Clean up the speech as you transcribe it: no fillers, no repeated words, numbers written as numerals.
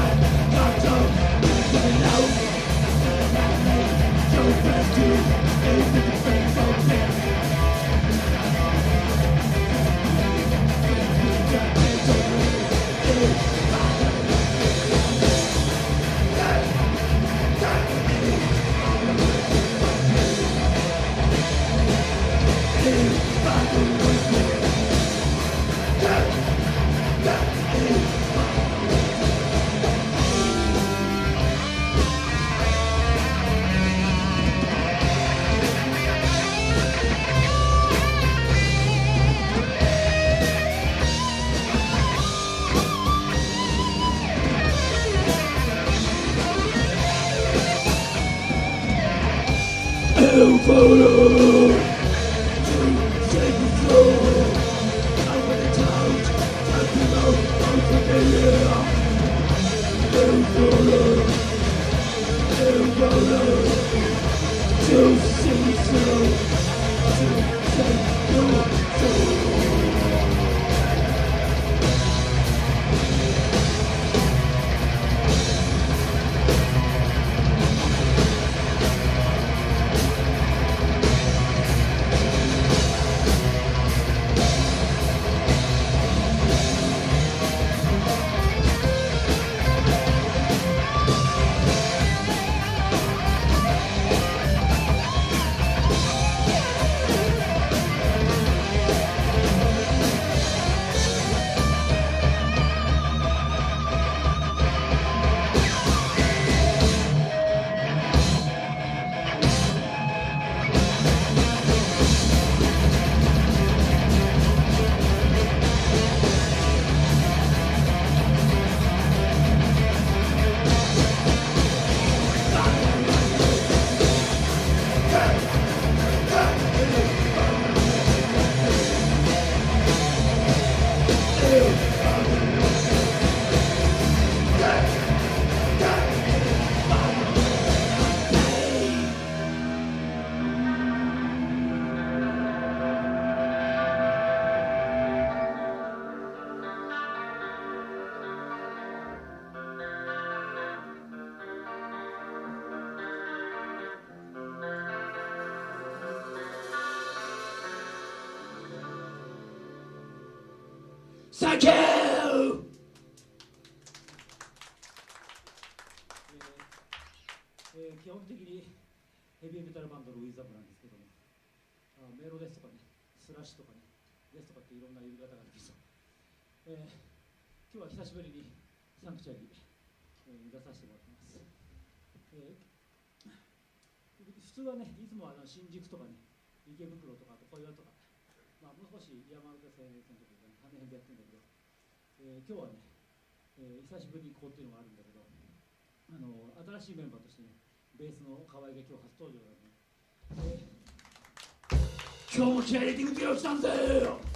サンキュー。基本的にヘビーメタルバンドのウィザブなんですけども、メロですとかね、スラッシュとかね、ですとかっていろんな呼び方があるんですよ。今日は久しぶりにサンクチュアリ出させてもらってます。普通はね、いつも新宿とかね、池袋とか、あと小岩とか、もう少し山手線のところで、あの辺でやってるんだけど、今日はね、久しぶりにこうっていうのがあるんだけど、新しいメンバーとしてね、ベースの河合が今日初登場なので、今日も気合い入れてくれよ、来たんだよ。